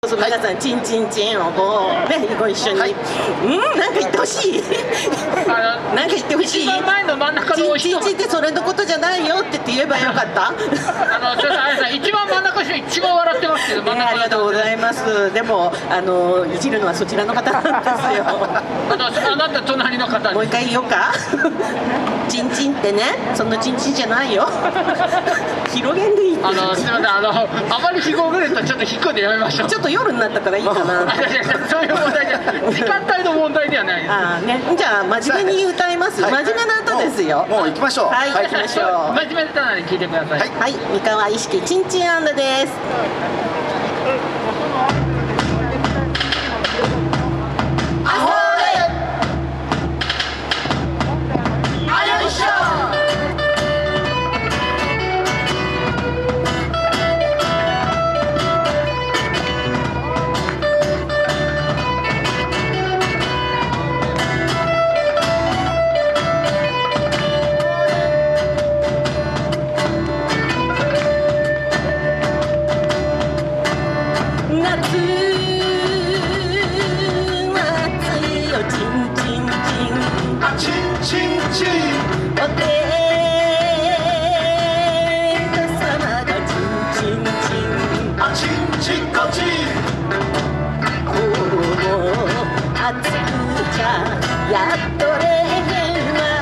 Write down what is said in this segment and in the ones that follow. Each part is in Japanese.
ぞ皆さん、チンチンチンをこうねご一緒に、なんか言ってほしいなんか言ってほしい。 一番前の真ん中のお人チンチンってそれのことじゃないよって言えばよかったちょっとあれさん、一番真ん中の人一番笑ってますけど、真ん中ありがとうございます。でもいじるのはそちらの方なんですよあなた隣の方にもう一回言おうかチンチンってね、そんなチンチンじゃないよ広げんでいいってすみません、あまり日ごぐれるとちょっと引っ込んでやめましょう。 ちょっと夜になったからいいかなそういう問題じゃ時間帯の問題ではないです。 ああね、じゃあ真面目に歌います。真面目な歌ですよ。 もう行きましょう。 はい、行きましょう。 真面目な歌なので聞いてください。 はい、三河一色チンチン&です。やっとれへんわ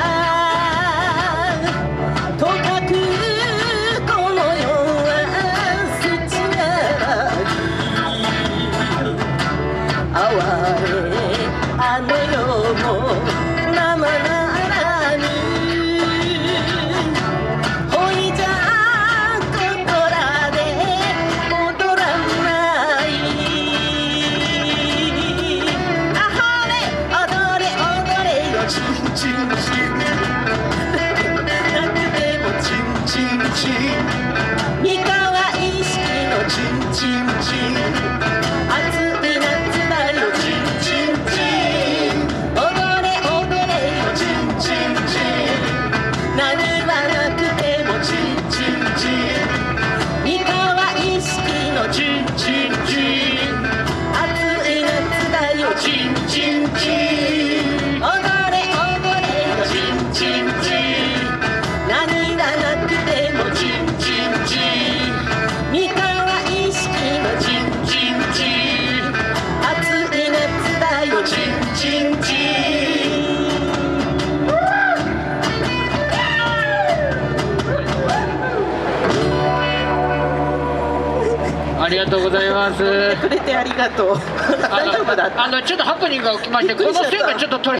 とかくこの世はすちなぎ哀れあの世もままならにほいじゃここらで戻らないあはれ踊れチンチンチンなくてもチンチンチン三河一色のチンチンチン暑い夏だよチンチンチン踊れ踊れよチンチンチン何はなくてもチンチンチン三河一色のチンチンチン暑い夏だよチンチンチン踊れチンチン何がなくてもチンチンチン三河一色のチンチンチン暑い夏だよチンチンチンありがとうございます。 くれてありがとう大丈夫だった。 ちょっとハプニングが起きまして、この線がちょっと取れ